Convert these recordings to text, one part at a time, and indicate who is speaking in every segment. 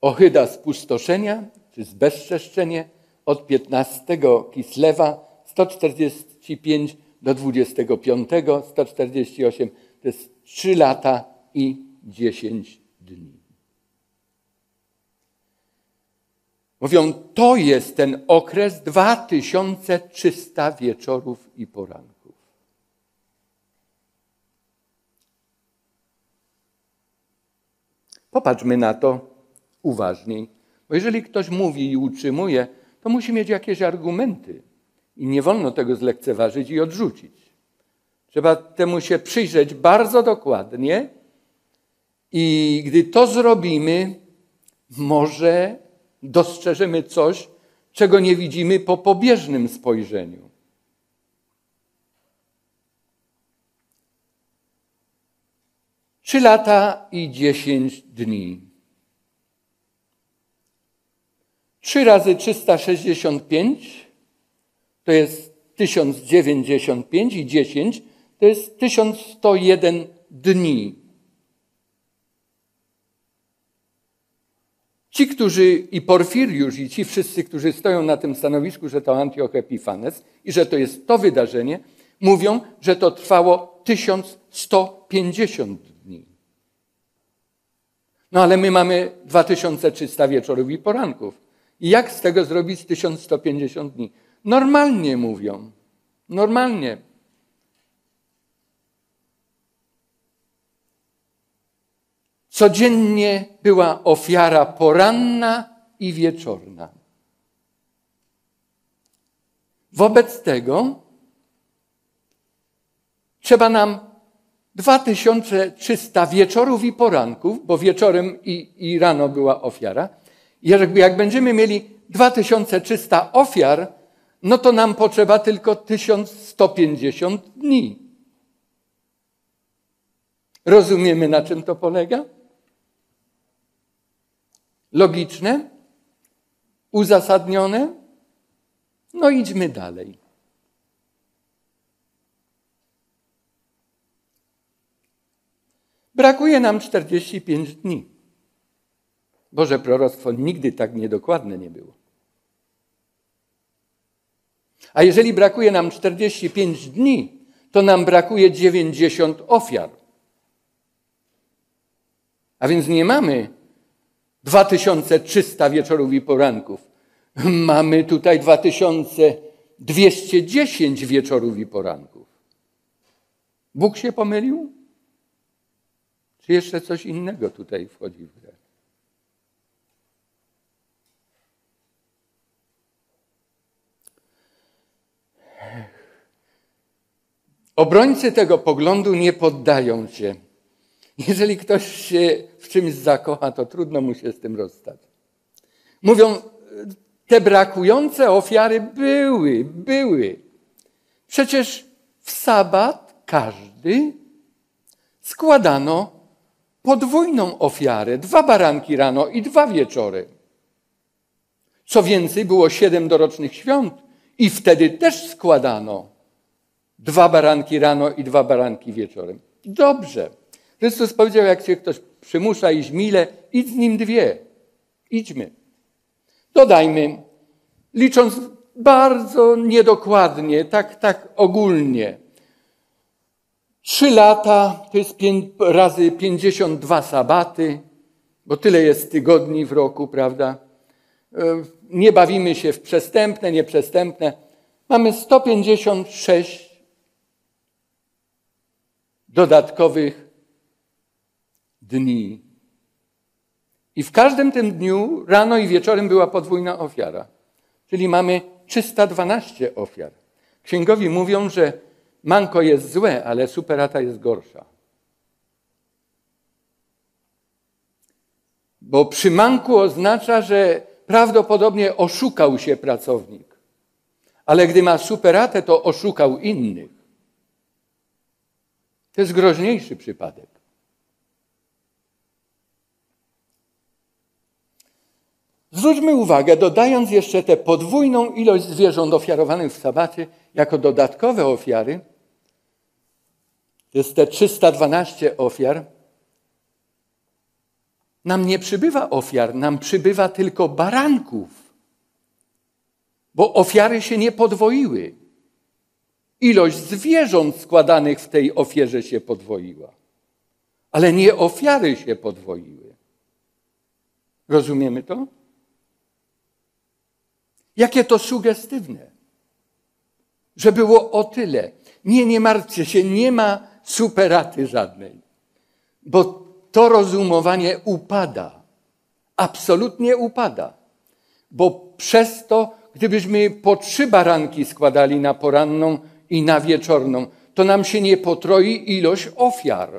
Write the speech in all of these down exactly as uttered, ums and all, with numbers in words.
Speaker 1: ohyda spustoszenia, czy zbezczeszczenie od piętnastego Kislewa sto czterdzieści pięć do dwudziestego piątego, sto czterdzieści osiem, to jest trzy lata i dziesięć dni. Mówią, to jest ten okres dwa tysiące trzysta wieczorów i poranków. Popatrzmy na to uważniej, bo jeżeli ktoś mówi i utrzymuje, to musi mieć jakieś argumenty i nie wolno tego zlekceważyć i odrzucić. Trzeba temu się przyjrzeć bardzo dokładnie i gdy to zrobimy, może dostrzeżemy coś, czego nie widzimy po pobieżnym spojrzeniu. Trzy lata i dziesięć dni. Trzy razy trzysta sześćdziesiąt pięć to jest tysiąc dziewięćdziesiąt pięć i dziesięć to jest tysiąc sto jeden dni. Ci, którzy i Porfiriusz, i ci wszyscy, którzy stoją na tym stanowisku, że to Antioch Epifanes i że to jest to wydarzenie, mówią, że to trwało tysiąc sto pięćdziesiąt dni. No ale my mamy dwa tysiące trzysta wieczorów i poranków. I jak z tego zrobić tysiąc sto pięćdziesiąt dni? Normalnie mówią. Normalnie. Codziennie była ofiara poranna i wieczorna. Wobec tego trzeba nam dwa tysiące trzysta wieczorów i poranków, bo wieczorem i, i rano była ofiara. I jak, jak będziemy mieli dwa tysiące trzysta ofiar, no to nam potrzeba tylko tysiąc sto pięćdziesiąt dni. Rozumiemy, na czym to polega? Logiczne? Uzasadnione? No idźmy dalej. Brakuje nam czterdzieści pięć dni. Boże proroctwo nigdy tak niedokładne nie było. A jeżeli brakuje nam czterdzieści pięć dni, to nam brakuje dziewięćdziesiąt ofiar. A więc nie mamy dwa tysiące trzysta wieczorów i poranków. Mamy tutaj dwa tysiące dwieście dziesięć wieczorów i poranków. Bóg się pomylił? Czy jeszcze coś innego tutaj wchodzi w grę? Obrońcy tego poglądu nie poddają się. Jeżeli ktoś się w czymś zakocha, to trudno mu się z tym rozstać. Mówią, te brakujące ofiary były, były. Przecież w sabat każdy składano podwójną ofiarę. Dwa baranki rano i dwa wieczory. Co więcej, było siedem dorocznych świąt i wtedy też składano dwa baranki rano i dwa baranki wieczorem. Dobrze. Chrystus powiedział, jak cię ktoś przymusza iść mile, idź z nim dwie. Idźmy. Dodajmy, licząc bardzo niedokładnie, tak, tak ogólnie. Trzy lata to jest pięć razy pięćdziesiąt dwa sabaty, bo tyle jest tygodni w roku, prawda? Nie bawimy się w przestępne, nieprzestępne. Mamy sto pięćdziesiąt sześć dodatkowych dni. I w każdym tym dniu rano i wieczorem była podwójna ofiara. Czyli mamy trzysta dwanaście ofiar. Księgowi mówią, że manko jest złe, ale superata jest gorsza. Bo przy manku oznacza, że prawdopodobnie oszukał się pracownik. Ale gdy ma superatę, to oszukał innych. To jest groźniejszy przypadek. Zwróćmy uwagę, dodając jeszcze tę podwójną ilość zwierząt ofiarowanych w sabacie jako dodatkowe ofiary, to jest te trzysta dwanaście ofiar, nam nie przybywa ofiar, nam przybywa tylko baranków, bo ofiary się nie podwoiły. Ilość zwierząt składanych w tej ofierze się podwoiła, ale nie ofiary się podwoiły. Rozumiemy to? Jakie to sugestywne, że było o tyle. Nie, nie martwcie się, nie ma superaty żadnej, bo to rozumowanie upada, absolutnie upada, bo przez to, gdybyśmy po trzy baranki składali na poranną i na wieczorną, to nam się nie potroi ilość ofiar.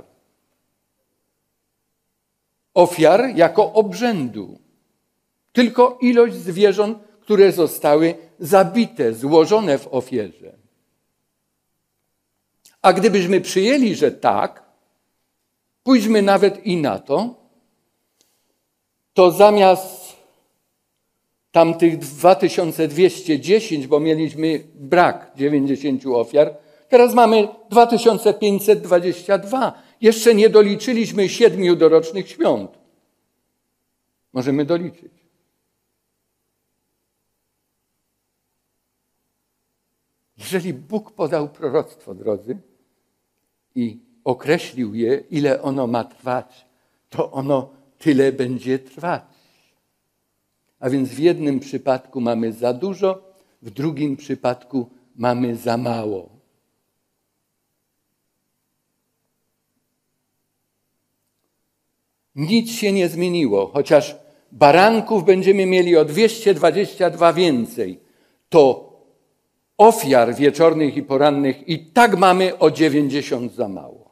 Speaker 1: Ofiar jako obrzędu. Tylko ilość zwierząt, które zostały zabite, złożone w ofierze. A gdybyśmy przyjęli, że tak, pójdźmy nawet i na to, to zamiast tamtych dwa tysiące dwieście dziesięć, bo mieliśmy brak dziewięćdziesięciu ofiar, teraz mamy dwa tysiące pięćset dwadzieścia dwa. Jeszcze nie doliczyliśmy siedmiu dorocznych świąt. Możemy doliczyć. Jeżeli Bóg podał proroctwo, drodzy, i określił je, ile ono ma trwać, to ono tyle będzie trwać. A więc w jednym przypadku mamy za dużo, w drugim przypadku mamy za mało. Nic się nie zmieniło, chociaż baranków będziemy mieli o dwieście dwadzieścia dwa więcej, to ofiar wieczornych i porannych i tak mamy o dziewięćdziesiąt za mało.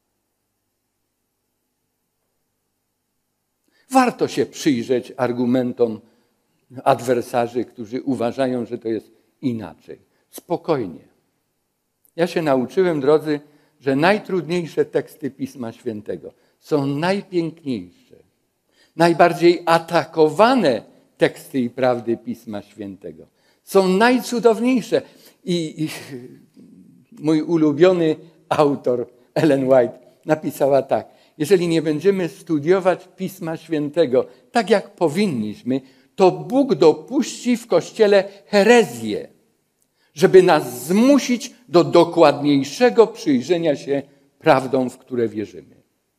Speaker 1: Warto się przyjrzeć argumentom adwersarzy, którzy uważają, że to jest inaczej. Spokojnie. Ja się nauczyłem, drodzy, że najtrudniejsze teksty Pisma Świętego są najpiękniejsze, najbardziej atakowane teksty i prawdy Pisma Świętego. Są najcudowniejsze. I, i mój ulubiony autor, Ellen White, napisała tak: jeżeli nie będziemy studiować Pisma Świętego tak, jak powinniśmy, to Bóg dopuści w Kościele herezję, żeby nas zmusić do dokładniejszego przyjrzenia się prawdom, w które wierzymy.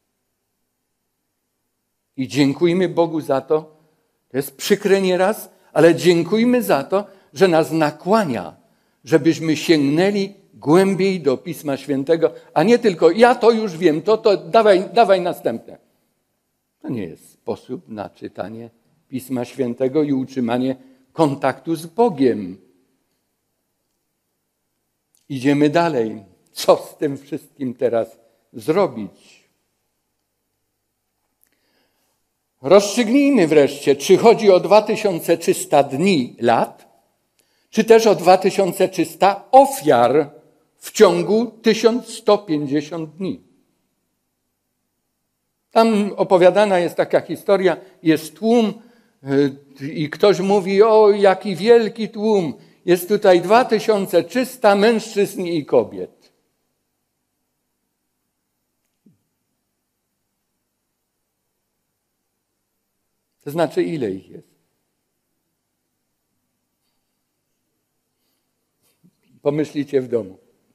Speaker 1: I dziękujmy Bogu za to, to jest przykre nieraz, ale dziękujmy za to, że nas nakłania, żebyśmy sięgnęli głębiej do Pisma Świętego, a nie tylko ja to już wiem, to, to dawaj, dawaj następne. To nie jest sposób na czytanie Pisma Świętego i utrzymanie kontaktu z Bogiem. Idziemy dalej. Co z tym wszystkim teraz zrobić? Rozstrzygnijmy wreszcie, czy chodzi o dwa tysiące trzysta dni, lat, czy też o dwa tysiące trzysta ofiar w ciągu tysiąc sto pięćdziesiąt dni. Tam opowiadana jest taka historia, jest tłum i ktoś mówi: o, jaki wielki tłum, jest tutaj dwa tysiące trzysta mężczyzn i kobiet. To znaczy, ile ich jest? Pomyślicie w domu.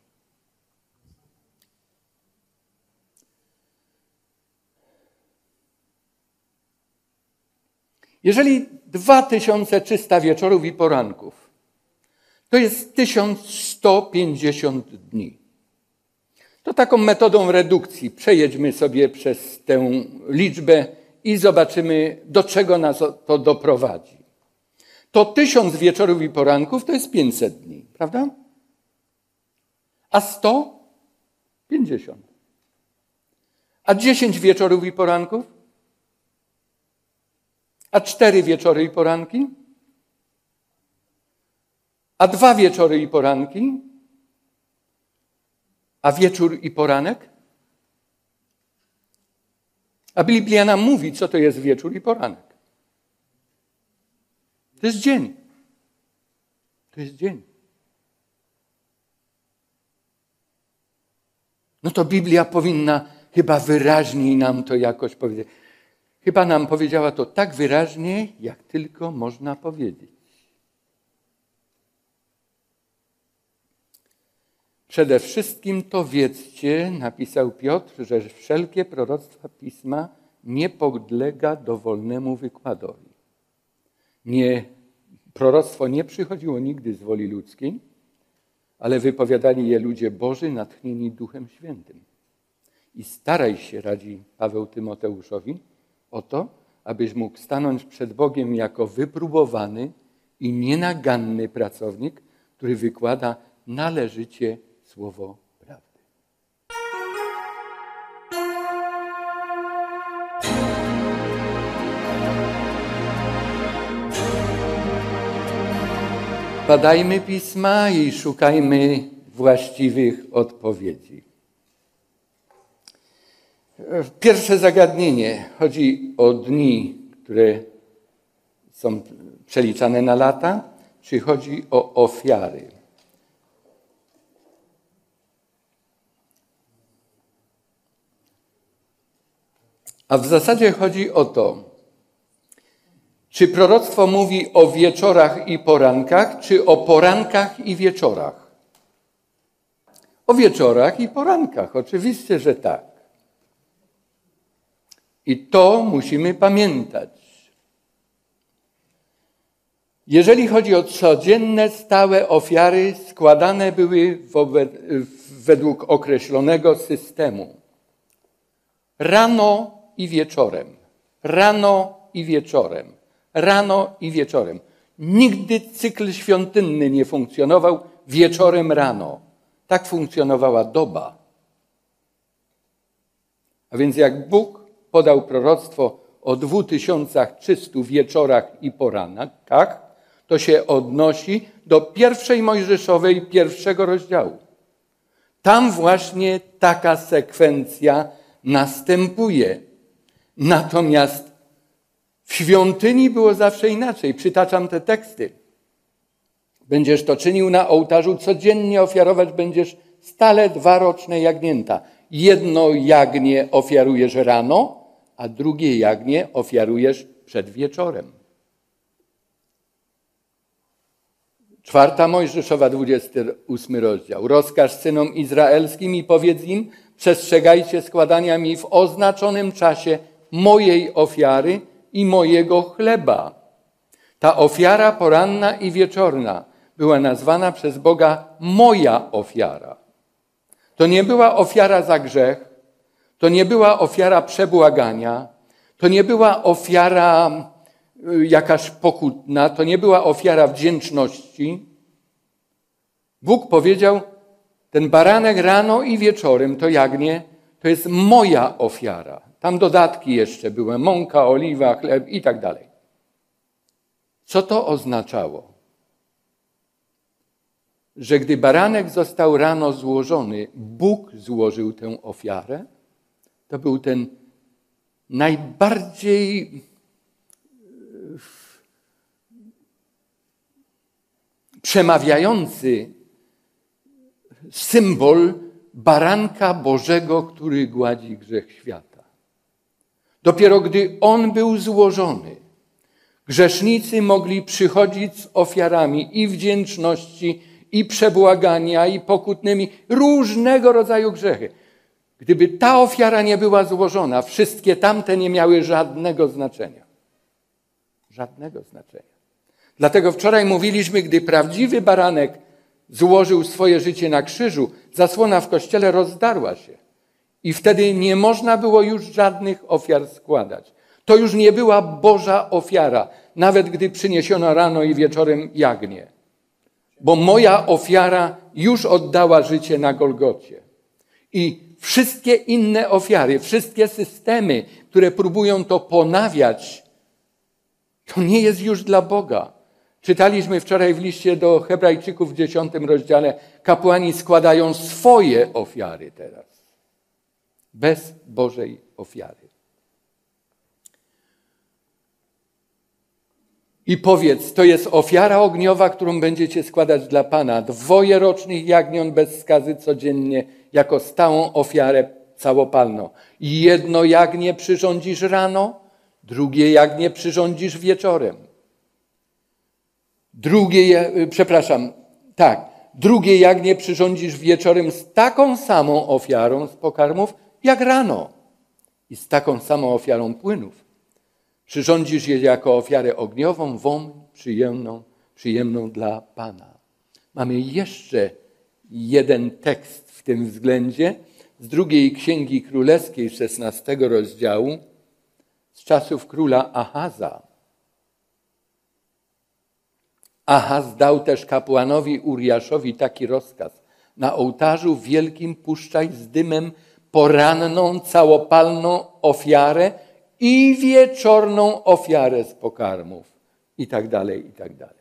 Speaker 1: Jeżeli dwa tysiące trzysta wieczorów i poranków, to jest tysiąc sto pięćdziesiąt dni. To taką metodą redukcji przejedźmy sobie przez tę liczbę i zobaczymy, do czego nas to doprowadzi. To tysiąc wieczorów i poranków to jest pięćset dni, prawda? A sto? pięćdziesiąt. A dziesięć wieczorów i poranków? A cztery wieczory i poranki? A dwa wieczory i poranki? A wieczór i poranek? A Biblia nam mówi, co to jest wieczór i poranek. To jest dzień. To jest dzień. No to Biblia powinna chyba wyraźniej nam to jakoś powiedzieć. chyba nam powiedziała to tak wyraźnie, jak tylko można powiedzieć. Przede wszystkim to wiedzcie, napisał Piotr, że wszelkie proroctwa Pisma nie podlega dowolnemu wykładowi. Nie, proroctwo nie przychodziło nigdy z woli ludzkiej, ale wypowiadali je ludzie Boży natchnieni Duchem Świętym. I staraj się, radzi Paweł Tymoteuszowi, o to, abyś mógł stanąć przed Bogiem jako wypróbowany i nienaganny pracownik, który wykłada należycie słowo prawdy. Badajmy Pisma i szukajmy właściwych odpowiedzi. Pierwsze zagadnienie. Chodzi o dni, które są przeliczane na lata, czy chodzi o ofiary? A w zasadzie chodzi o to, czy proroctwo mówi o wieczorach i porankach, czy o porankach i wieczorach? O wieczorach i porankach, oczywiście, że tak. I to musimy pamiętać. Jeżeli chodzi o codzienne, stałe ofiary, składane były według określonego systemu. Rano i wieczorem. Rano i wieczorem. Rano i wieczorem. Nigdy cykl świątynny nie funkcjonował wieczorem rano. Tak funkcjonowała doba. A więc jak Bóg podał proroctwo o dwóch tysiącach trzystu wieczorach i porankach, to się odnosi do pierwszej Mojżeszowej, pierwszego rozdziału. Tam właśnie taka sekwencja następuje. Natomiast w świątyni było zawsze inaczej. Przytaczam te teksty. Będziesz to czynił na ołtarzu, codziennie ofiarować będziesz stale dwa roczne jagnięta. Jedno jagnię ofiarujesz rano, a drugie jagnię ofiarujesz przed wieczorem. Czwarta Mojżeszowa, dwudziesty ósmy rozdział. Rozkaż synom izraelskim i powiedz im, przestrzegajcie składania mi w oznaczonym czasie mojej ofiary i mojego chleba. Ta ofiara poranna i wieczorna była nazwana przez Boga moja ofiara. To nie była ofiara za grzech, to nie była ofiara przebłagania, to nie była ofiara jakaś pokutna, to nie była ofiara wdzięczności. Bóg powiedział, ten baranek rano i wieczorem, to jagnię, to jest moja ofiara. Tam dodatki jeszcze były, mąka, oliwa, chleb i tak dalej. Co to oznaczało? Że gdy baranek został rano złożony, Bóg złożył tę ofiarę, to był ten najbardziej przemawiający symbol baranka Bożego, który gładzi grzech świata. Dopiero gdy on był złożony, grzesznicy mogli przychodzić z ofiarami i wdzięczności, i przebłagania, i pokutnymi, różnego rodzaju grzechy. Gdyby ta ofiara nie była złożona, wszystkie tamte nie miały żadnego znaczenia. Żadnego znaczenia. Dlatego wczoraj mówiliśmy, gdy prawdziwy baranek złożył swoje życie na krzyżu, zasłona w kościele rozdarła się. I wtedy nie można było już żadnych ofiar składać. To już nie była Boża ofiara, nawet gdy przyniesiono rano i wieczorem jagnię. Bo moja ofiara już oddała życie na Golgocie. I wszystkie inne ofiary, wszystkie systemy, które próbują to ponawiać, to nie jest już dla Boga. Czytaliśmy wczoraj w liście do Hebrajczyków w dziesiątym rozdziale, kapłani składają swoje ofiary teraz. Bez Bożej ofiary. I powiedz, to jest ofiara ogniowa, którą będziecie składać dla Pana. Dwoje rocznych jagniąt bez skazy codziennie, jako stałą ofiarę całopalną. Jedno jagnię przyrządzisz rano, Drugie jagnię przyrządzisz wieczorem. Drugie, przepraszam, tak, drugie jagnię przyrządzisz wieczorem z taką samą ofiarą z pokarmów, jak rano i z taką samą ofiarą płynów. Przyrządzisz je jako ofiarę ogniową, woń przyjemną, przyjemną dla Pana. Mamy jeszcze jeden tekst w tym względzie z drugiej Księgi Królewskiej, szesnastego rozdziału, z czasów króla Ahaza. Ahaz dał też kapłanowi Uriaszowi taki rozkaz. Na ołtarzu wielkim puszczaj z dymem poranną, całopalną ofiarę i wieczorną ofiarę z pokarmów. I tak dalej, i tak dalej.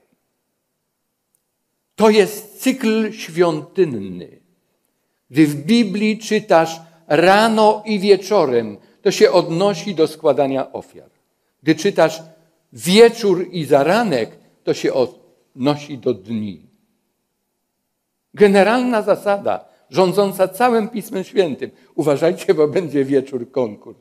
Speaker 1: To jest cykl świątynny. Gdy w Biblii czytasz rano i wieczorem, to się odnosi do składania ofiar. Gdy czytasz wieczór i zaranek, to się odnosi do dni. Generalna zasada, rządząca całym Pismem Świętym. Uważajcie, bo będzie wieczór konkurs.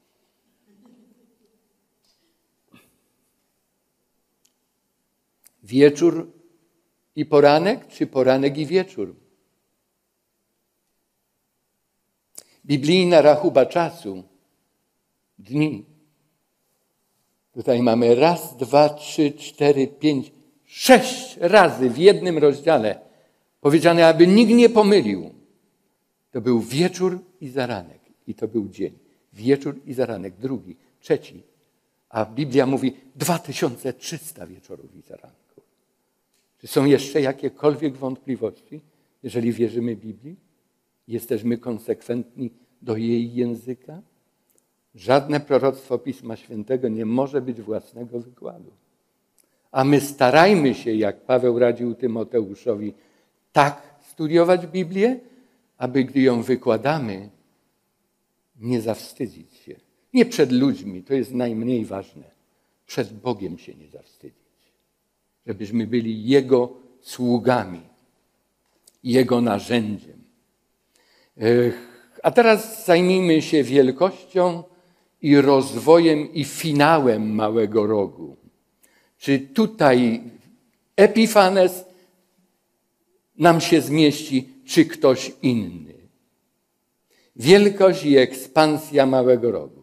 Speaker 1: Wieczór i poranek, czy poranek i wieczór? Biblijna rachuba czasu, dni. Tutaj mamy raz, dwa, trzy, cztery, pięć, sześć razy w jednym rozdziale powiedziane, aby nikt nie pomylił. To był wieczór i zaranek. I to był dzień. Wieczór i zaranek. Drugi, trzeci. A Biblia mówi dwa tysiące trzysta wieczorów i zaranków. Czy są jeszcze jakiekolwiek wątpliwości, jeżeli wierzymy Biblii? Jesteśmy konsekwentni do jej języka? Żadne proroctwo Pisma Świętego nie może być własnego wykładu. A my starajmy się, jak Paweł radził Tymoteuszowi, tak studiować Biblię, aby gdy ją wykładamy, nie zawstydzić się. Nie przed ludźmi, to jest najmniej ważne. Przed Bogiem się nie zawstydzić. Żebyśmy byli Jego sługami, Jego narzędziem. A teraz zajmijmy się wielkością i rozwojem i finałem Małego Rogu. Czy tutaj Epifanes nam się zmieści, czy ktoś inny? Wielkość i ekspansja Małego Rogu.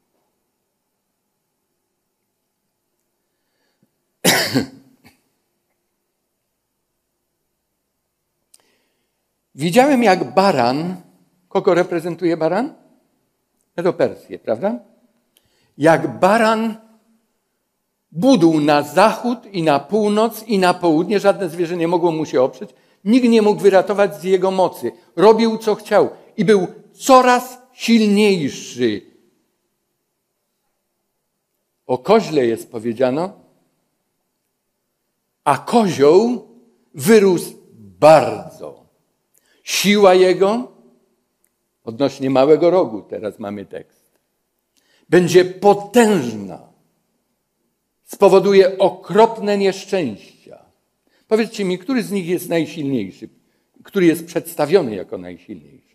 Speaker 1: Widziałem, jak baran, kogo reprezentuje baran? Medo-Persję, prawda? Jak baran budł na zachód i na północ i na południe, żadne zwierzę nie mogło mu się oprzeć, nikt nie mógł wyratować z jego mocy. Robił, co chciał i był coraz silniejszy. O koźle jest powiedziano, a kozioł wyrósł bardzo. Siła jego, odnośnie Małego Rogu, teraz mamy tekst, będzie potężna. Spowoduje okropne nieszczęścia. Powiedzcie mi, który z nich jest najsilniejszy? Który jest przedstawiony jako najsilniejszy?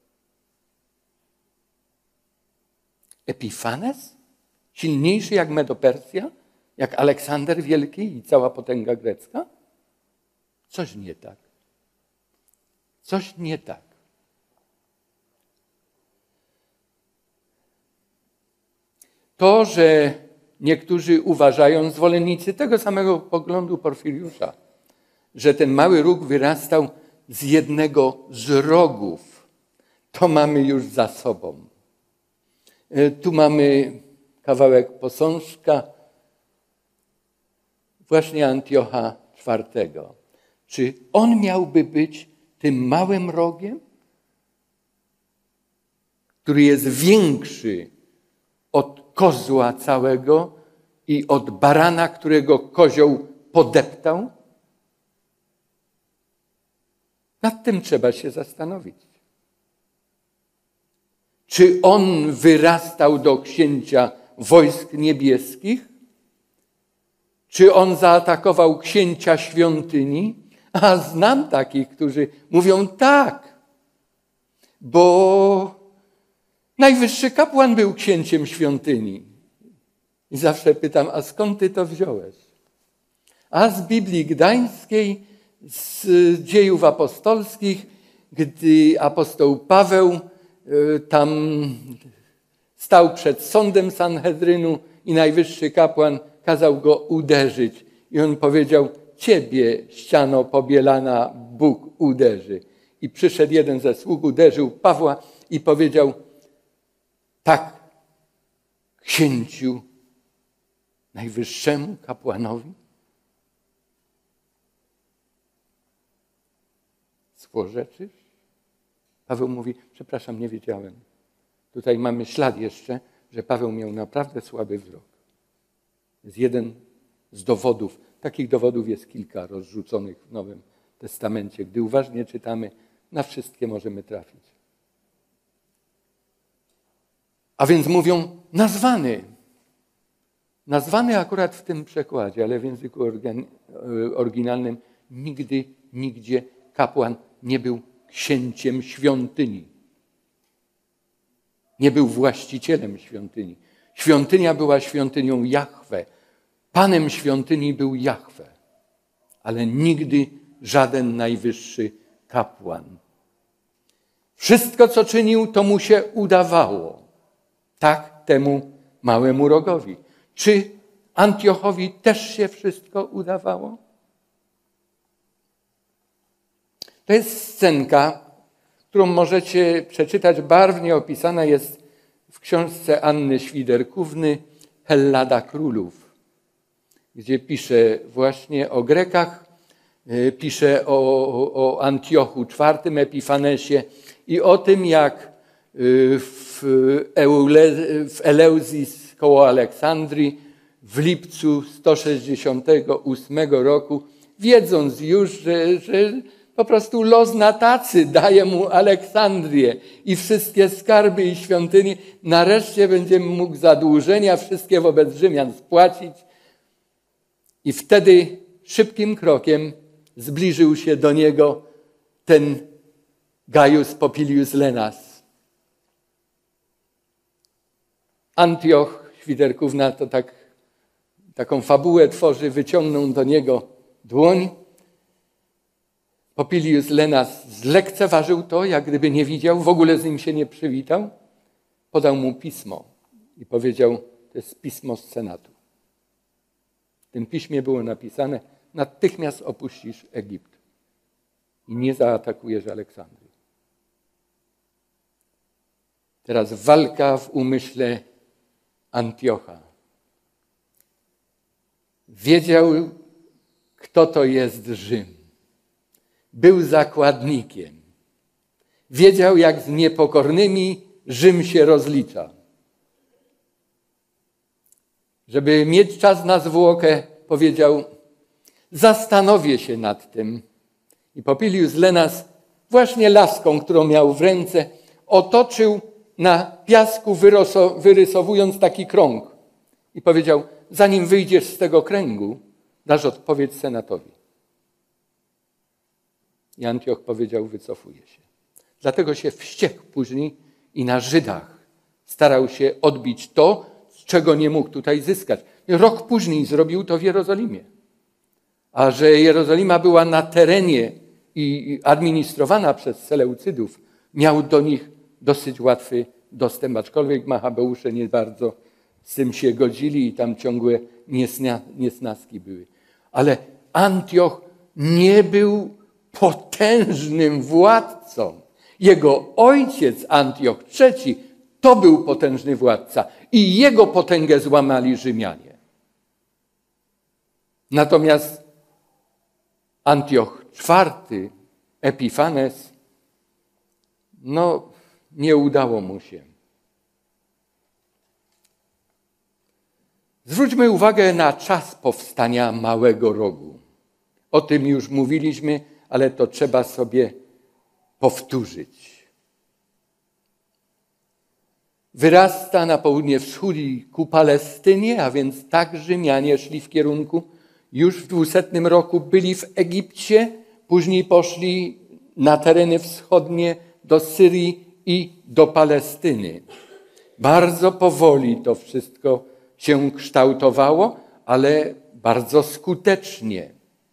Speaker 1: Epifanes? Silniejszy jak Medo-Persja? Jak Aleksander Wielki i cała potęga grecka? Coś nie tak. Coś nie tak. To, że niektórzy uważają, zwolennicy tego samego poglądu Porfiriusza, że ten mały róg wyrastał z jednego z rogów, to mamy już za sobą. Tu mamy kawałek posążka właśnie Antiocha czwartego. Czy on miałby być tym małym rogiem, który jest większy od kozła całego i od barana, którego kozioł podeptał? Nad tym trzeba się zastanowić. Czy on wyrastał do księcia wojsk niebieskich? Czy on zaatakował księcia świątyni? A znam takich, którzy mówią tak, bo najwyższy kapłan był księciem świątyni. I zawsze pytam, a skąd ty to wziąłeś? A z Biblii Gdańskiej, z Dziejów Apostolskich, gdy apostoł Paweł tam stał przed sądem Sanhedrynu i najwyższy kapłan kazał go uderzyć. I on powiedział, ciebie, ściano pobielana, Bóg uderzy. I przyszedł jeden ze sług, uderzył Pawła i powiedział, tak, księciu, najwyższemu kapłanowi? Złorzeczysz? Paweł mówi, przepraszam, nie wiedziałem. Tutaj mamy ślad jeszcze, że Paweł miał naprawdę słaby wzrok. Jest jeden z dowodów. Takich dowodów jest kilka rozrzuconych w Nowym Testamencie. Gdy uważnie czytamy, na wszystkie możemy trafić. A więc mówią nazwany. Nazwany akurat w tym przekładzie, ale w języku oryginalnym nigdy, nigdzie kapłan nie był księciem świątyni. Nie był właścicielem świątyni. Świątynia była świątynią Jahwe. Panem świątyni był Jahwe. Ale nigdy żaden najwyższy kapłan. Wszystko, co czynił, to mu się udawało. Tak temu małemu rogowi. Czy Antiochowi też się wszystko udawało? To jest scenka, którą możecie przeczytać, barwnie opisana jest w książce Anny Świderkówny Hellada Królów, gdzie pisze właśnie o Grekach, pisze o, o Antiochu czwartym, Epifanesie i o tym, jak w, Eule, w Eleuzis koło Aleksandrii w lipcu sto sześćdziesiątego ósmego roku, wiedząc już, że, że po prostu los na tacy daje mu Aleksandrię i wszystkie skarby i świątynie, nareszcie będzie mógł zadłużenia wszystkie wobec Rzymian spłacić. I wtedy szybkim krokiem zbliżył się do niego ten Gaius Popilius Lenas. Antioch, Świderkówna to tak, taką fabułę tworzy, wyciągnął do niego dłoń. Popilius Lenas zlekceważył to, jak gdyby nie widział, w ogóle z nim się nie przywitał. Podał mu pismo i powiedział, to jest pismo z Senatu. W tym piśmie było napisane, natychmiast opuścisz Egipt i nie zaatakujesz Aleksandrii. Teraz walka w umyśle Antiocha. Wiedział, kto to jest Rzym. Był zakładnikiem. Wiedział, jak z niepokornymi Rzym się rozlicza. Żeby mieć czas na zwłokę, powiedział, zastanowię się nad tym. I Popilius Lenas właśnie laską, którą miał w ręce, otoczył na piasku, wyrysowując taki krąg. I powiedział, zanim wyjdziesz z tego kręgu, dasz odpowiedź Senatowi. I Antioch powiedział, wycofuję się. Dlatego się wściekł później i na Żydach starał się odbić to, czego nie mógł tutaj zyskać. Rok później zrobił to w Jerozolimie. A że Jerozolima była na terenie i administrowana przez Seleucydów, miał do nich dosyć łatwy dostęp, aczkolwiek Machabeusze nie bardzo z tym się godzili i tam ciągłe niesnaski były. Ale Antioch nie był potężnym władcą. Jego ojciec Antioch trzeci to był potężny władca i jego potęgę złamali Rzymianie. Natomiast Antioch czwarty, Epifanes, no nie udało mu się. Zwróćmy uwagę na czas powstania Małego Rogu. O tym już mówiliśmy, ale to trzeba sobie powtórzyć. Wyrasta na południe wschodni ku Palestynie, a więc tak Rzymianie szli w kierunku. Już w dwusetnym roku byli w Egipcie, później poszli na tereny wschodnie do Syrii i do Palestyny. Bardzo powoli to wszystko się kształtowało, ale bardzo skutecznie.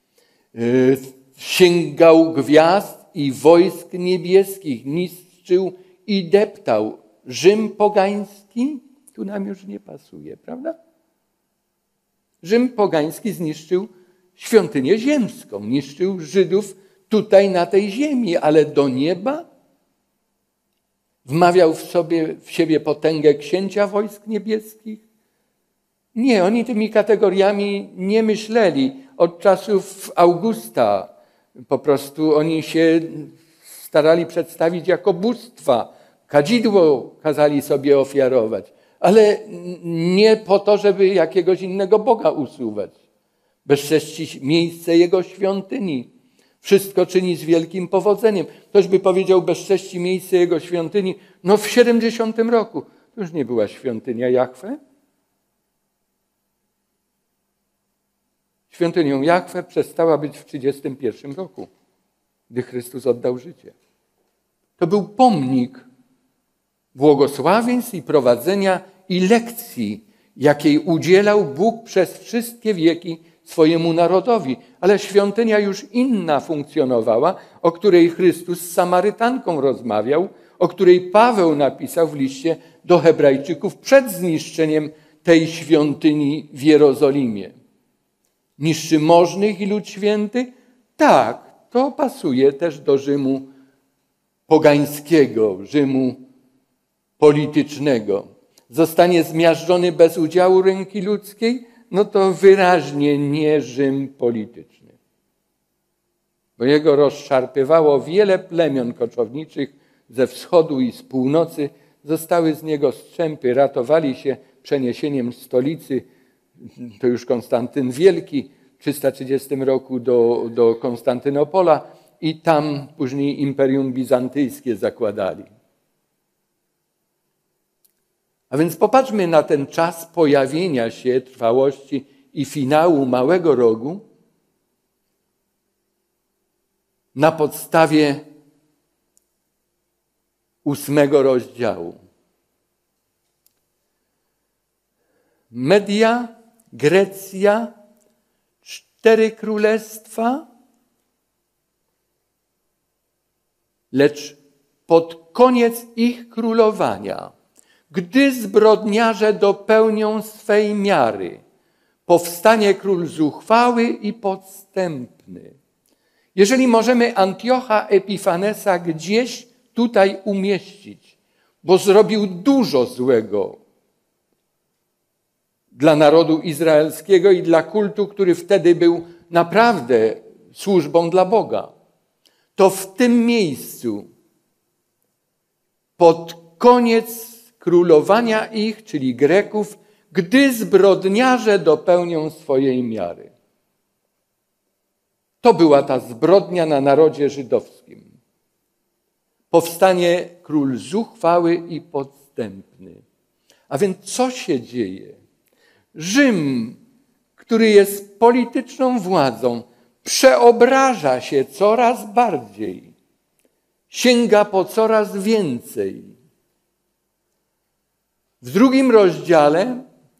Speaker 1: Sięgał gwiazd i wojsk niebieskich, niszczył i deptał. Rzym pogański tu nam już nie pasuje, prawda? Rzym pogański zniszczył świątynię ziemską, niszczył Żydów tutaj na tej ziemi, ale do nieba wmawiał w sobie w siebie potęgę księcia wojsk niebieskich. Nie, oni tymi kategoriami nie myśleli. Od czasów Augusta po prostu oni się starali przedstawić jako bóstwa. Kadzidło kazali sobie ofiarować, ale nie po to, żeby jakiegoś innego Boga usuwać. Bezcześcić miejsce Jego świątyni. Wszystko czyni z wielkim powodzeniem. Ktoś by powiedział, bezcześci miejsce Jego świątyni. No w siedemdziesiątym roku to już nie była świątynia Jahwe. Świątynią Jahwe przestała być w trzydziestym pierwszym roku, gdy Chrystus oddał życie. To był pomnik błogosławieństw i prowadzenia i lekcji, jakiej udzielał Bóg przez wszystkie wieki swojemu narodowi. Ale świątynia już inna funkcjonowała, o której Chrystus z Samarytanką rozmawiał, o której Paweł napisał w liście do Hebrajczyków przed zniszczeniem tej świątyni w Jerozolimie. Niszczy możnych i lud święty? Tak, to pasuje też do Rzymu pogańskiego, Rzymu politycznego. Zostanie zmiażdżony bez udziału ręki ludzkiej? No to wyraźnie nie Rzym polityczny. Bo jego rozszarpywało wiele plemion koczowniczych ze wschodu i z północy. Zostały z niego strzępy, ratowali się przeniesieniem stolicy, to już Konstantyn Wielki, w trzysta trzydziestym roku do, do Konstantynopola i tam później Imperium Bizantyjskie zakładali. A więc popatrzmy na ten czas pojawienia się, trwałości i finału Małego Rogu na podstawie ósmego rozdziału. Media, Grecja, cztery królestwa, lecz pod koniec ich królowania, gdy zbrodniarze dopełnią swej miary, powstanie król zuchwały i podstępny. Jeżeli możemy Antiocha Epifanesa gdzieś tutaj umieścić, bo zrobił dużo złego dla narodu izraelskiego i dla kultu, który wtedy był naprawdę służbą dla Boga, to w tym miejscu pod koniec królowania ich, czyli Greków, gdy zbrodniarze dopełnią swojej miary. To była ta zbrodnia na narodzie żydowskim. Powstanie król zuchwały i podstępny. A więc co się dzieje? Rzym, który jest polityczną władzą, przeobraża się coraz bardziej. Sięga po coraz więcej. W drugim rozdziale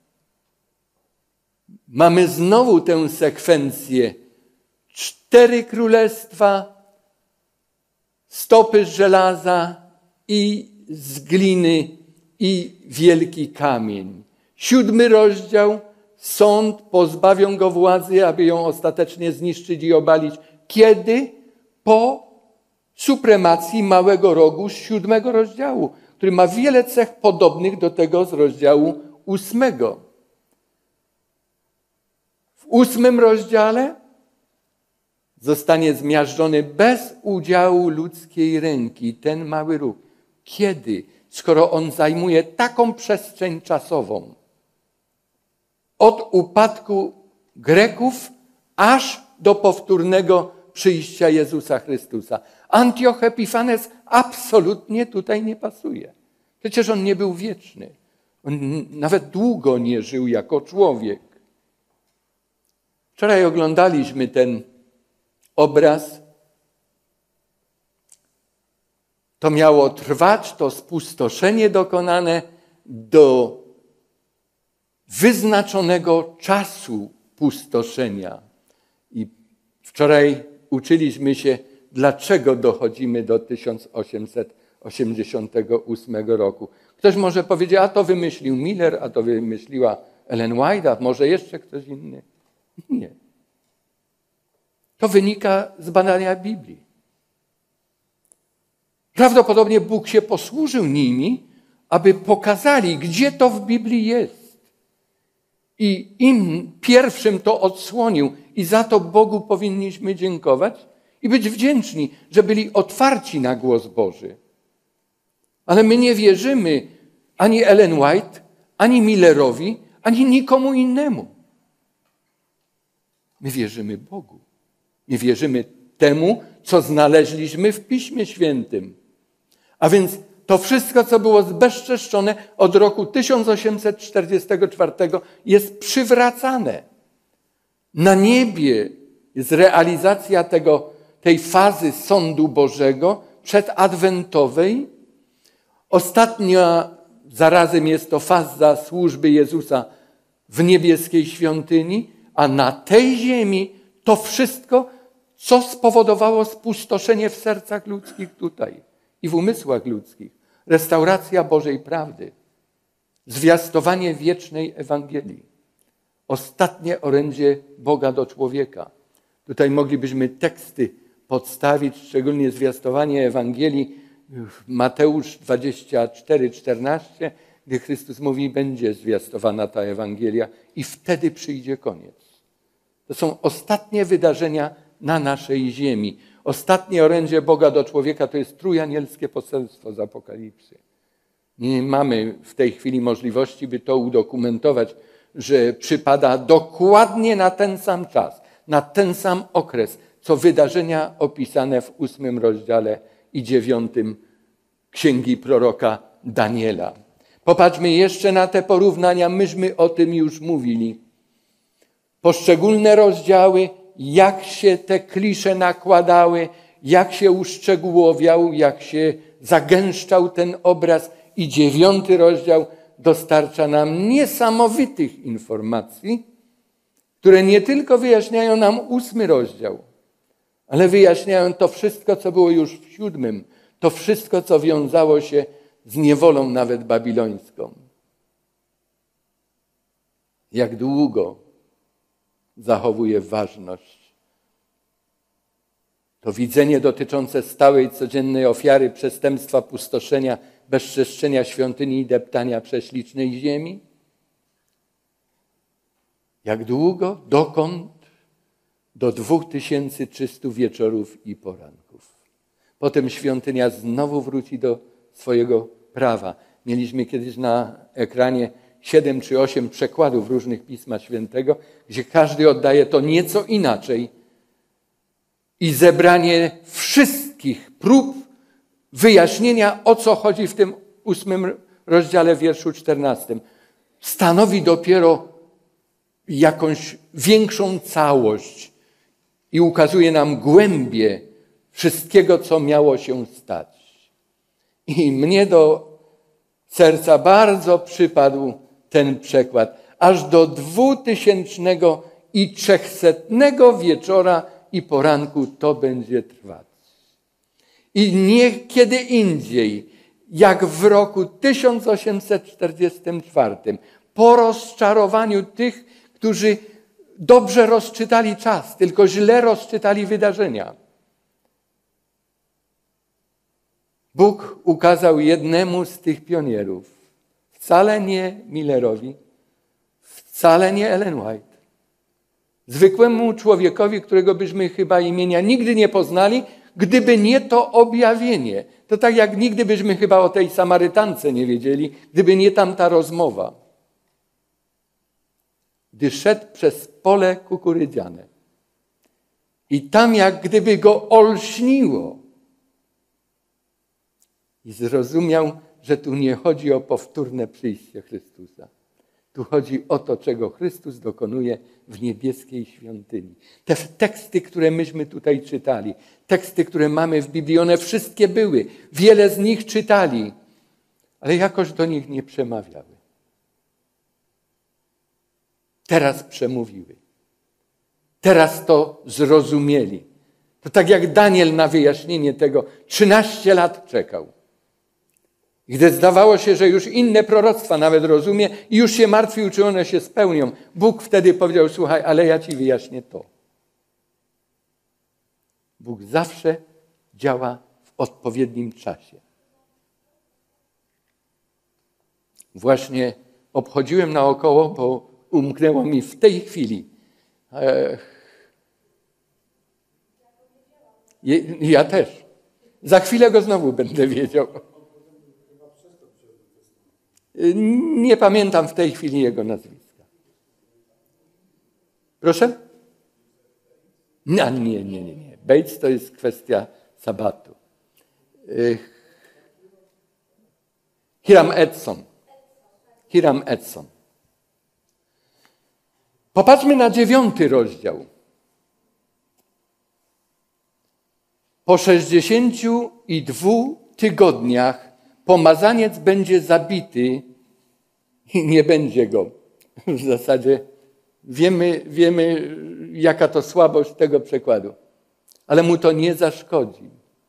Speaker 1: mamy znowu tę sekwencję. Cztery królestwa, stopy z żelaza i z gliny i wielki kamień. Siódmy rozdział. Sąd, pozbawią go władzy, aby ją ostatecznie zniszczyć i obalić. Kiedy? Po supremacji Małego Rogu z siódmego rozdziału, który ma wiele cech podobnych do tego z rozdziału ósmego. W ósmym rozdziale zostanie zmiażdżony bez udziału ludzkiej ręki ten Mały Róg. Kiedy? Skoro on zajmuje taką przestrzeń czasową. Od upadku Greków aż do powtórnego przyjścia Jezusa Chrystusa. Antioch Epifanes absolutnie tutaj nie pasuje. Przecież on nie był wieczny. On nawet długo nie żył jako człowiek. Wczoraj oglądaliśmy ten obraz. To miało trwać, to spustoszenie dokonane do wyznaczonego czasu pustoszenia. I wczoraj uczyliśmy się, dlaczego dochodzimy do tysiąc osiemset osiemdziesiątego ósmego roku. Ktoś może powiedzieć, a to wymyślił Miller, a to wymyśliła Ellen White, a może jeszcze ktoś inny. Nie. To wynika z badania Biblii. Prawdopodobnie Bóg się posłużył nimi, aby pokazali, gdzie to w Biblii jest. I im pierwszym to odsłonił i za to Bogu powinniśmy dziękować i być wdzięczni, że byli otwarci na głos Boży. Ale my nie wierzymy ani Ellen White, ani Millerowi, ani nikomu innemu. My wierzymy Bogu. My wierzymy temu, co znaleźliśmy w Piśmie Świętym. A więc to wszystko, co było zbezczeszczone od roku tysiąc osiemset czterdziestego czwartego jest przywracane. Na niebie jest realizacja tego, tej fazy sądu Bożego przedadwentowej. Ostatnia zarazem jest to faza służby Jezusa w niebieskiej świątyni, a na tej ziemi to wszystko, co spowodowało spustoszenie w sercach ludzkich tutaj i w umysłach ludzkich. Restauracja Bożej prawdy, zwiastowanie wiecznej Ewangelii, ostatnie orędzie Boga do człowieka. Tutaj moglibyśmy teksty podstawić, szczególnie zwiastowanie Ewangelii, Mateusz dwadzieścia cztery, czternaście, gdy Chrystus mówi, będzie zwiastowana ta Ewangelia i wtedy przyjdzie koniec. To są ostatnie wydarzenia na naszej ziemi. Ostatnie orędzie Boga do człowieka to jest trójanielskie poselstwo z Apokalipsy. Nie mamy w tej chwili możliwości, by to udokumentować, że przypada dokładnie na ten sam czas, na ten sam okres, co wydarzenia opisane w ósmym rozdziale i dziewiątym księgi proroka Daniela. Popatrzmy jeszcze na te porównania, myśmy o tym już mówili. Poszczególne rozdziały, jak się te klisze nakładały, jak się uszczegółowiał, jak się zagęszczał ten obraz. I dziewiąty rozdział dostarcza nam niesamowitych informacji, które nie tylko wyjaśniają nam ósmy rozdział, ale wyjaśniają to wszystko, co było już w siódmym, to wszystko, co wiązało się z niewolą nawet babilońską. Jak długo zachowuje ważność to widzenie dotyczące stałej, codziennej ofiary przestępstwa pustoszenia, bezczeszczenia świątyni i deptania prześlicznej ziemi? Jak długo? Dokąd? Do dwóch tysięcy trzystu wieczorów i poranków. Potem świątynia znowu wróci do swojego prawa. Mieliśmy kiedyś na ekranie siedem czy osiem przekładów różnych Pisma Świętego, gdzie każdy oddaje to nieco inaczej. I zebranie wszystkich prób wyjaśnienia, o co chodzi w tym ósmym rozdziale, wierszu czternastym, stanowi dopiero jakąś większą całość i ukazuje nam głębię wszystkiego, co miało się stać. I mnie do serca bardzo przypadł ten przekład. Aż do dwutysięcznego i trzechsetnego wieczora i poranku to będzie trwać. I nie kiedy indziej, jak w roku tysiąc osiemset czterdziestym czwartym, po rozczarowaniu tych, którzy dobrze rozczytali czas, tylko źle rozczytali wydarzenia. Bóg ukazał jednemu z tych pionierów, wcale nie Millerowi, wcale nie Ellen White, zwykłemu człowiekowi, którego byśmy chyba imienia nigdy nie poznali, gdyby nie to objawienie. To tak jak nigdy byśmy chyba o tej Samarytance nie wiedzieli, gdyby nie tamta rozmowa. Gdy szedł przez pole kukurydziane i tam jak gdyby go olśniło i zrozumiał, że tu nie chodzi o powtórne przyjście Chrystusa. Tu chodzi o to, czego Chrystus dokonuje w niebieskiej świątyni. Te teksty, które myśmy tutaj czytali, teksty, które mamy w Biblii, one wszystkie były. Wiele z nich czytali, ale jakoś do nich nie przemawiały. teraz przemówiły. Teraz to zrozumieli. To tak jak Daniel na wyjaśnienie tego trzynaście lat czekał. Gdy zdawało się, że już inne proroctwa nawet rozumie i już się martwił, czy one się spełnią. Bóg wtedy powiedział, słuchaj, ale ja ci wyjaśnię to. Bóg zawsze działa w odpowiednim czasie. Właśnie obchodziłem naokoło, bo umknęło mi w tej chwili. Ja też. Za chwilę go znowu będę wiedział. Nie pamiętam w tej chwili jego nazwiska. Proszę? No, nie, nie, nie, nie. Bates to jest kwestia sabatu. Hiram Edson. Hiram Edson. Popatrzmy na dziewiąty rozdział. Po sześćdziesięciu i dwóch tygodniach pomazaniec będzie zabity i nie będzie go. W zasadzie wiemy, wiemy, jaka to słabość tego przekładu. Ale mu to nie zaszkodzi.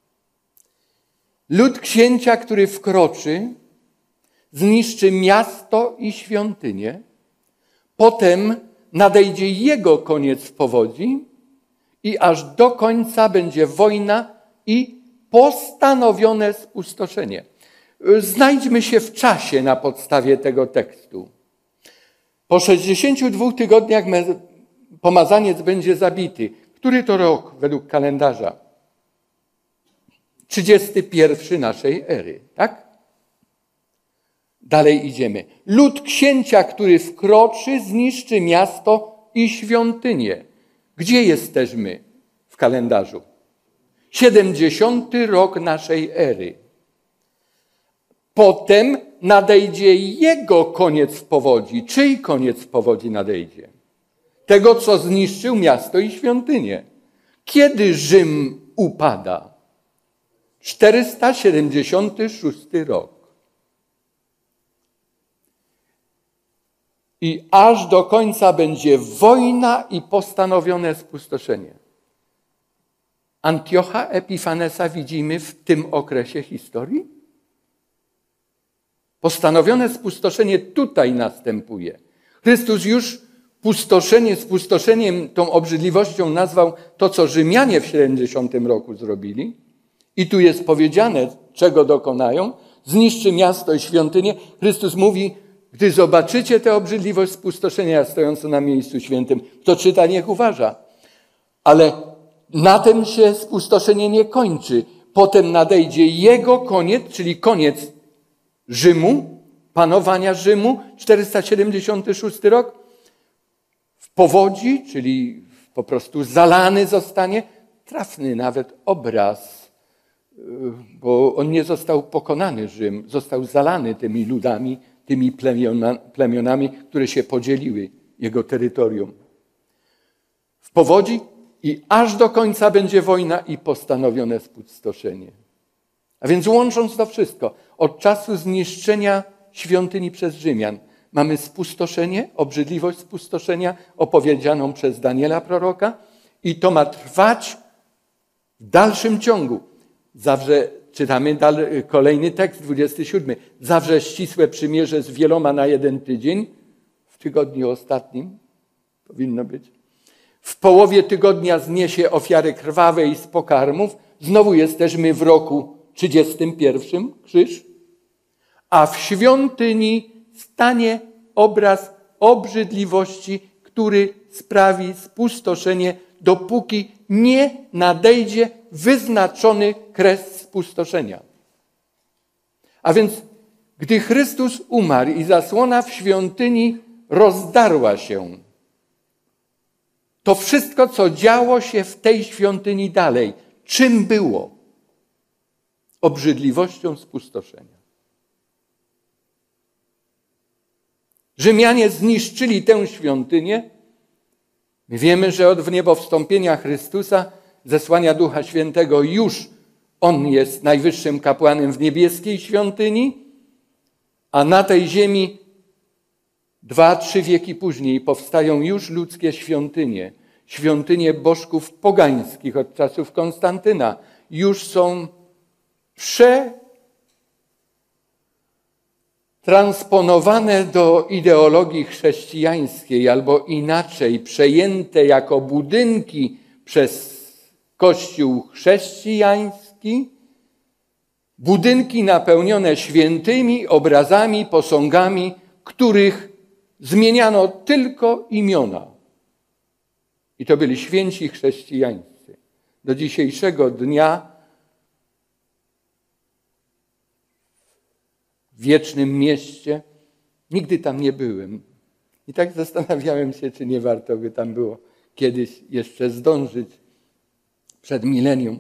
Speaker 1: Lud księcia, który wkroczy, zniszczy miasto i świątynię. Potem nadejdzie jego koniec w powodzi i aż do końca będzie wojna i postanowione spustoszenie. Znajdźmy się w czasie na podstawie tego tekstu. Po sześćdziesięciu dwóch tygodniach pomazaniec będzie zabity. Który to rok według kalendarza? trzydziesty pierwszy naszej ery, tak? Dalej idziemy. Lud księcia, który wkroczy, zniszczy miasto i świątynię. Gdzie jesteśmy w kalendarzu? siedemdziesiąty rok naszej ery. Potem nadejdzie jego koniec w powodzi. Czyj koniec w powodzi nadejdzie? Tego, co zniszczył miasto i świątynię. Kiedy Rzym upada? czterysta siedemdziesiąty szósty rok. I aż do końca będzie wojna i postanowione spustoszenie. Antiocha Epifanesa widzimy w tym okresie historii? Postanowione spustoszenie tutaj następuje. Chrystus już pustoszenie, spustoszeniem, tą obrzydliwością nazwał to, co Rzymianie w siedemdziesiątym roku zrobili. I tu jest powiedziane, czego dokonają. Zniszczy miasto i świątynię. Chrystus mówi, gdy zobaczycie tę obrzydliwość spustoszenia stojącą na miejscu świętym, kto czyta, niech uważa. Ale na tym się spustoszenie nie kończy. Potem nadejdzie jego koniec, czyli koniec Rzymu, panowania Rzymu, czterysta siedemdziesiąty szósty rok. W powodzi, czyli po prostu zalany zostanie, trafny nawet obraz, bo on nie został pokonany Rzym, został zalany tymi ludami, tymi plemiona, plemionami, które się podzieliły jego terytorium. W powodzi i aż do końca będzie wojna i postanowione spustoszenie. A więc łącząc to wszystko, od czasu zniszczenia świątyni przez Rzymian mamy spustoszenie, obrzydliwość spustoszenia opowiedzianą przez Daniela proroka i to ma trwać w dalszym ciągu. Zawrze, czytamy dalej, kolejny tekst, dwudziesty siódmy. Zawrze ścisłe przymierze z wieloma na jeden tydzień, w tygodniu ostatnim powinno być. W połowie tygodnia zniesie ofiary krwawe i z pokarmów. Znowu jesteśmy w roku trzydziestym pierwszym, krzyż. A w świątyni stanie obraz obrzydliwości, który sprawi spustoszenie, dopóki nie nadejdzie wyznaczony kres spustoszenia. A więc, gdy Chrystus umarł i zasłona w świątyni rozdarła się, to wszystko, co działo się w tej świątyni dalej, czym było? Obrzydliwością spustoszenia. Rzymianie zniszczyli tę świątynię. My wiemy, że od wniebowstąpienia Chrystusa, zesłania Ducha Świętego, już On jest najwyższym kapłanem w niebieskiej świątyni, a na tej ziemi Dwa, trzy wieki później powstają już ludzkie świątynie. Świątynie bożków pogańskich od czasów Konstantyna już są przetransponowane do ideologii chrześcijańskiej, albo inaczej, przejęte jako budynki przez Kościół chrześcijański, budynki napełnione świętymi obrazami, posągami, których zmieniano tylko imiona. I to byli święci chrześcijańscy. Do dzisiejszego dnia w wiecznym mieście nigdy tam nie byłem. I tak zastanawiałem się, czy nie warto by tam było kiedyś jeszcze zdążyć przed milenium.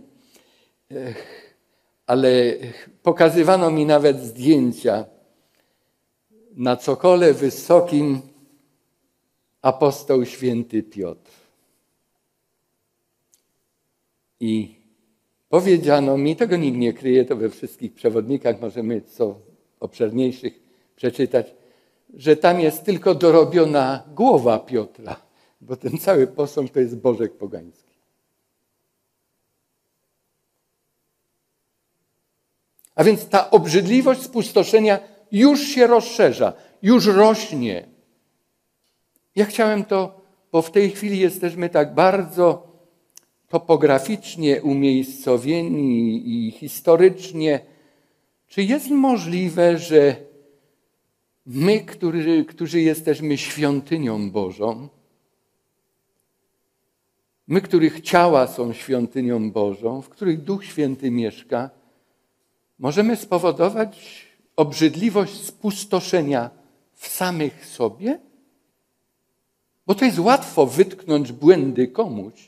Speaker 1: Ale pokazywano mi nawet zdjęcia. Na cokole wysokim apostoł święty Piotr. I powiedziano mi, tego nikt nie kryje, to we wszystkich przewodnikach możemy co obszerniejszych przeczytać, że tam jest tylko dorobiona głowa Piotra, bo ten cały posąg to jest bożek pogański. A więc ta obrzydliwość spustoszenia już się rozszerza, już rośnie. Ja chciałem to, bo w tej chwili jesteśmy tak bardzo topograficznie umiejscowieni i historycznie. Czy jest możliwe, że my, którzy, którzy jesteśmy świątynią Bożą, my, których ciała są świątynią Bożą, w których Duch Święty mieszka, możemy spowodować obrzydliwość spustoszenia w samych sobie? Bo to jest łatwo wytknąć błędy komuś.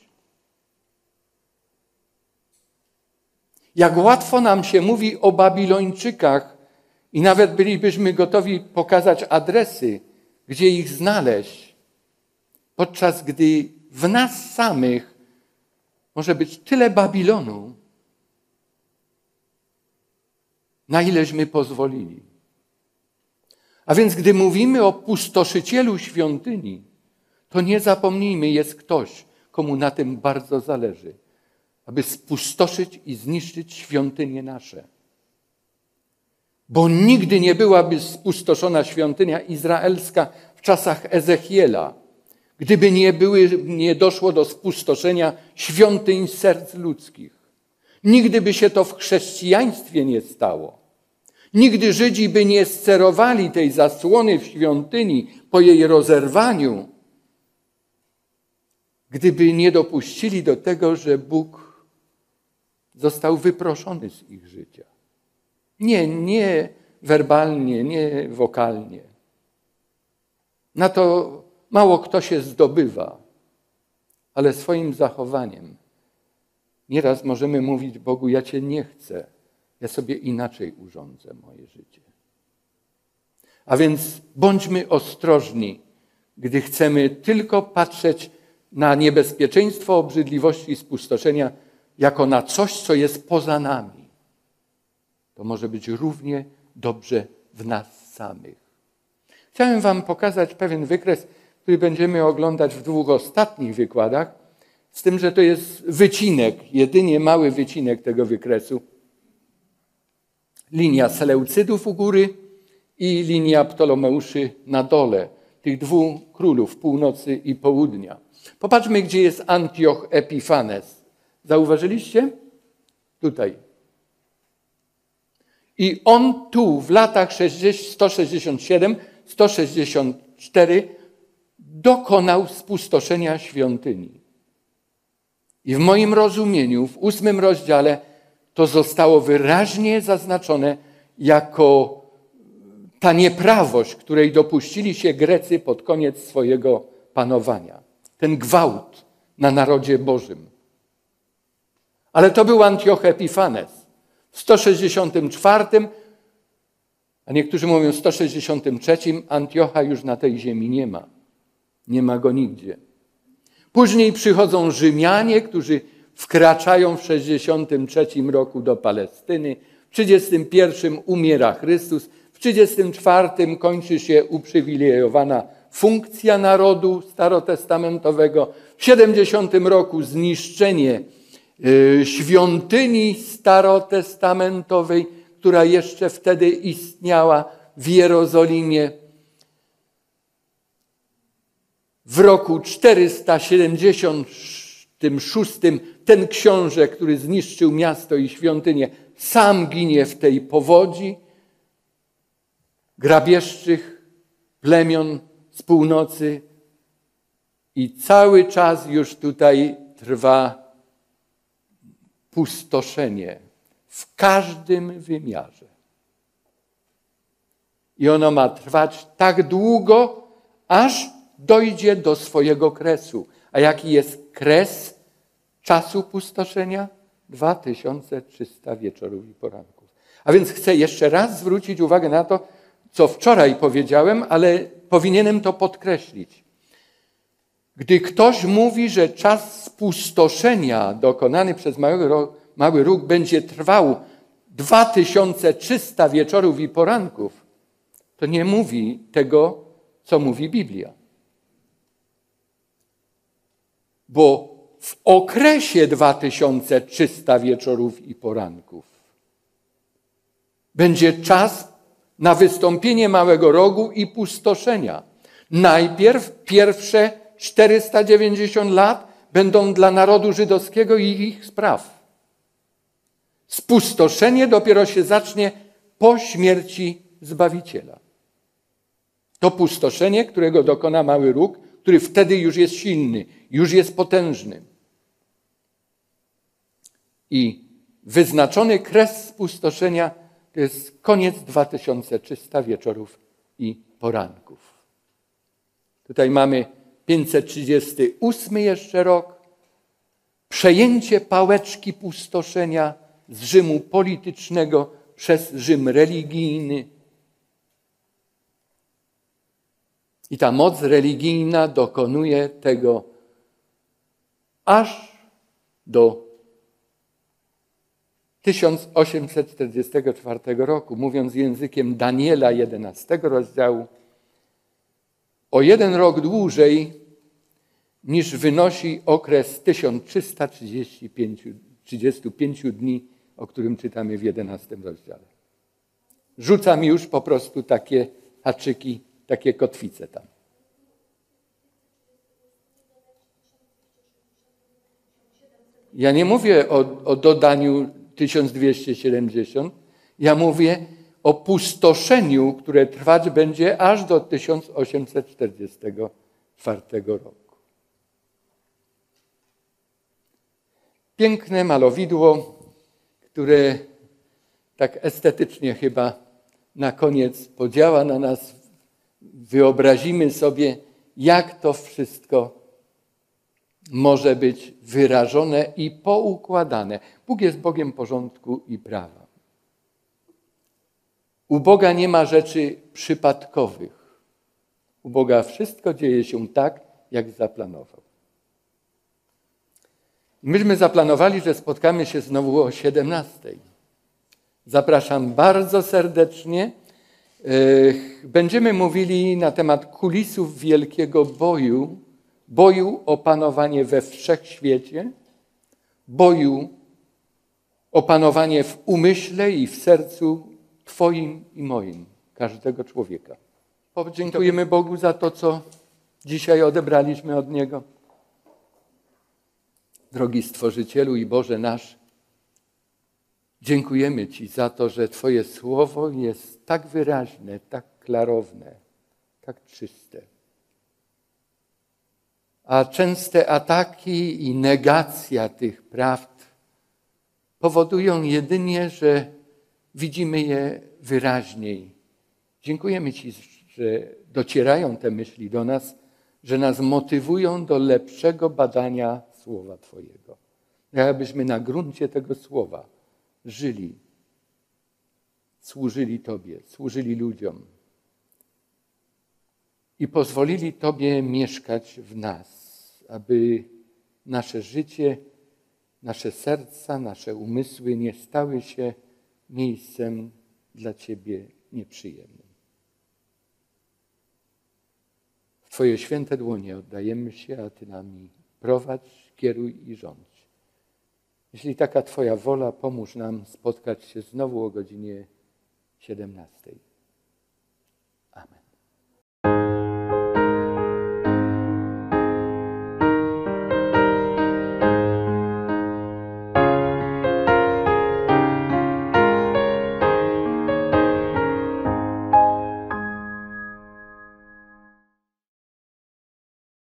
Speaker 1: Jak łatwo nam się mówi o Babilończykach i nawet bylibyśmy gotowi pokazać adresy, gdzie ich znaleźć, podczas gdy w nas samych może być tyle Babilonu, na ileśmy pozwolili. A więc gdy mówimy o pustoszycielu świątyni, to nie zapomnijmy, jest ktoś, komu na tym bardzo zależy, aby spustoszyć i zniszczyć świątynie nasze. Bo nigdy nie byłaby spustoszona świątynia izraelska w czasach Ezechiela, gdyby nie, były, nie doszło do spustoszenia świątyń serc ludzkich. Nigdy by się to w chrześcijaństwie nie stało. Nigdy Żydzi by nie scerowali tej zasłony w świątyni po jej rozerwaniu, gdyby nie dopuścili do tego, że Bóg został wyproszony z ich życia. Nie, nie werbalnie, nie wokalnie. Na to mało kto się zdobywa, ale swoim zachowaniem. Nieraz możemy mówić Bogu, ja Cię nie chcę, ja sobie inaczej urządzę moje życie. A więc bądźmy ostrożni, gdy chcemy tylko patrzeć na niebezpieczeństwo obrzydliwości i spustoszenia jako na coś, co jest poza nami. To może być równie dobrze w nas samych. Chciałem wam pokazać pewien wykres, który będziemy oglądać w dwóch ostatnich wykładach, z tym, że to jest wycinek, jedynie mały wycinek tego wykresu. Linia Seleucydów u góry i linia Ptolomeuszy na dole, tych dwóch królów, północy i południa. Popatrzmy, gdzie jest Antioch Epifanes. Zauważyliście? Tutaj. I on tu w latach sto sześćdziesiąt siedem sto sześćdziesiąt cztery dokonał spustoszenia świątyni. I w moim rozumieniu, w ósmym rozdziale, to zostało wyraźnie zaznaczone jako ta nieprawość, której dopuścili się Grecy pod koniec swojego panowania. Ten gwałt na narodzie Bożym. Ale to był Antioch Epifanes. W sto sześćdziesiątym czwartym, a niektórzy mówią w sto sześćdziesiątym trzecim, Antiocha już na tej ziemi nie ma. Nie ma go nigdzie. Później przychodzą Rzymianie, którzy wkraczają w sześćdziesiątym trzecim roku do Palestyny. W trzydziestym pierwszym umiera Chrystus. W W trzydziestym czwartym kończy się uprzywilejowana funkcja narodu starotestamentowego. W siedemdziesiątym roku zniszczenie y, świątyni starotestamentowej, która jeszcze wtedy istniała w Jerozolimie. W roku czterysta siedemdziesiątym szóstym ten książę, który zniszczył miasto i świątynię, sam ginie w tej powodzi grabieżczych plemion z północy i cały czas już tutaj trwa pustoszenie w każdym wymiarze. I ono ma trwać tak długo, aż dojdzie do swojego kresu. A jaki jest kres czasu pustoszenia? dwa tysiące trzysta wieczorów i poranków. A więc chcę jeszcze raz zwrócić uwagę na to, co wczoraj powiedziałem, ale powinienem to podkreślić. Gdy ktoś mówi, że czas spustoszenia dokonany przez Mały, Mały Róg będzie trwał dwa tysiące trzysta wieczorów i poranków, to nie mówi tego, co mówi Biblia. Bo w okresie dwa tysiące trzysta wieczorów i poranków będzie czas na wystąpienie Małego Rogu i pustoszenia. Najpierw pierwsze czterysta dziewięćdziesiąt lat będą dla narodu żydowskiego i ich spraw. Spustoszenie dopiero się zacznie po śmierci Zbawiciela. To pustoszenie, którego dokona Mały Róg, który wtedy już jest silny, już jest potężny. I wyznaczony kres spustoszenia to jest koniec dwa tysiące trzysta wieczorów i poranków. Tutaj mamy pięćset trzydziesty ósmy jeszcze rok. Przejęcie pałeczki pustoszenia z Rzymu politycznego przez Rzym religijny. I ta moc religijna dokonuje tego aż do tysiąc osiemset czterdziestego czwartego roku, mówiąc językiem Daniela jedenastego rozdziału, o jeden rok dłużej niż wynosi okres tysiąc trzysta trzydzieści pięć dni, o którym czytamy w jedenastym rozdziale. Rzucam już po prostu takie haczyki, takie kotwice tam. Ja nie mówię o, o dodaniu tysiąc dwieście siedemdziesiąt, ja mówię o pustoszeniu, które trwać będzie aż do tysiąc osiemset czterdziestego czwartego roku. Piękne malowidło, które tak estetycznie chyba na koniec podziała na nas. Wyobrazimy sobie, jak to wszystko może być wyrażone i poukładane. Bóg jest Bogiem porządku i prawa. U Boga nie ma rzeczy przypadkowych. U Boga wszystko dzieje się tak, jak zaplanował. Myśmy zaplanowali, że spotkamy się znowu o siedemnastej. Zapraszam bardzo serdecznie. Będziemy mówili na temat kulisów wielkiego boju, boju o panowanie we wszechświecie, boju o panowanie w umyśle i w sercu Twoim i moim, każdego człowieka. Dziękujemy Bogu za to, co dzisiaj odebraliśmy od Niego. Drogi Stworzycielu i Boże nasz, dziękujemy Ci za to, że Twoje słowo jest tak wyraźne, tak klarowne, tak czyste. A częste ataki i negacja tych prawd powodują jedynie, że widzimy je wyraźniej. Dziękujemy Ci, że docierają te myśli do nas, że nas motywują do lepszego badania Słowa Twojego. Abyśmy na gruncie tego Słowa żyli, służyli Tobie, służyli ludziom i pozwolili Tobie mieszkać w nas, aby nasze życie, nasze serca, nasze umysły nie stały się miejscem dla Ciebie nieprzyjemnym. W Twoje święte dłonie oddajemy się, a Ty nami prowadź, kieruj i rządź. Jeśli taka Twoja wola, pomóż nam spotkać się znowu o godzinie siedemnastej.